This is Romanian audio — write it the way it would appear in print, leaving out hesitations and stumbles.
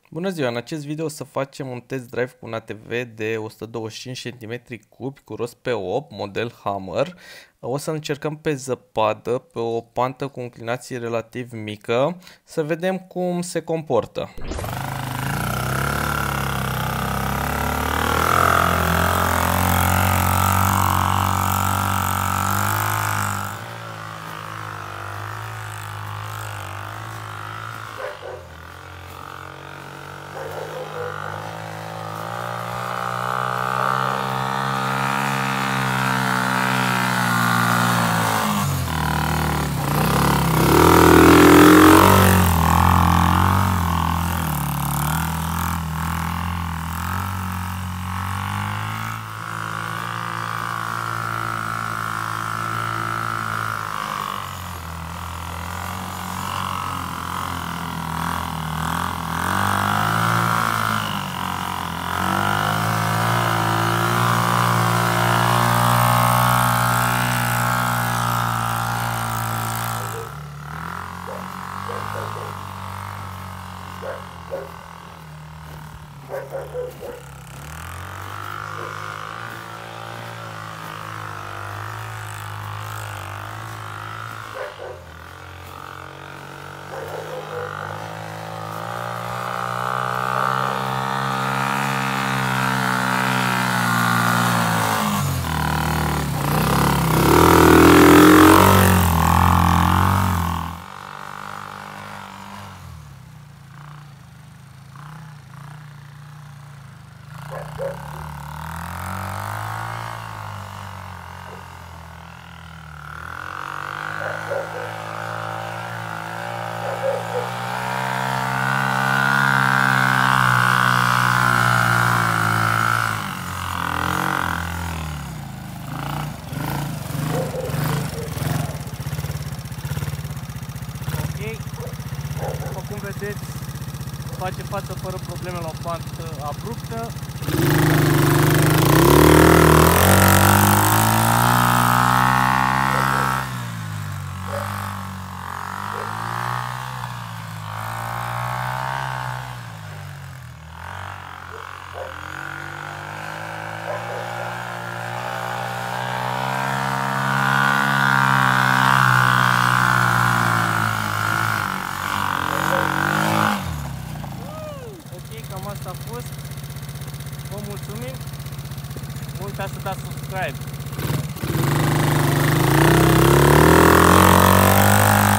Bună ziua! În acest video o să facem un test drive cu un ATV de 125 cm3 cu rost pe 8, model Hammer. O să încercăm pe zăpadă, pe o pantă cu inclinație relativ mică, să vedem cum se comportă. După cum vedeți, face față fără probleme la o pantă abruptă. Cam asta a fost. Vă mulțumim. Nu uitați să dați subscribe.